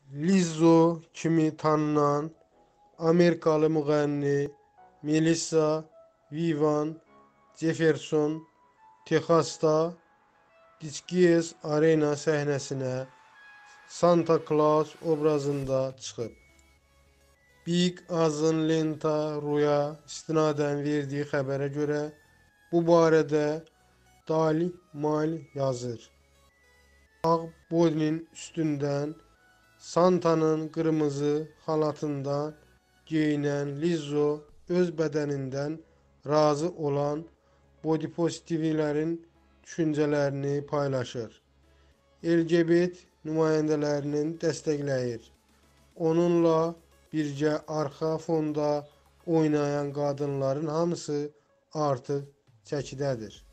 Lizzo kimi tanınan Amerikalı müğənni Melissa Vivian Jefferson Texasda Disques Arena səhnəsinə Santa Claus obrazında çıxıb. Big Azın Lenta Ruya istinadən verdiyi xəbərə görə bu barədə Daily Mail yazır. Ağ bodinin üstündən Santa'nın qırmızı xalatından geyinən Lizzo öz bədənindən razı olan body-pozitivlərin düşüncələrini paylaşır. LGBT nümayəndələrini dəstəkləyir. Onunla birgə arxa fonda oynayan qadınların hamısı artıq çəkidədir.